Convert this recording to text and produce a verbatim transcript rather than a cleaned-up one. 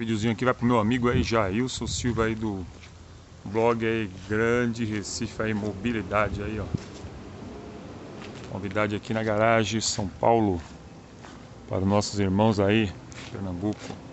videozinho aqui vai pro meu amigo aí, Jailson Silva aí do blog aí, Grande Recife aí, mobilidade aí, ó. Novidade aqui na garagem, São Paulo, para os nossos irmãos aí, Pernambuco.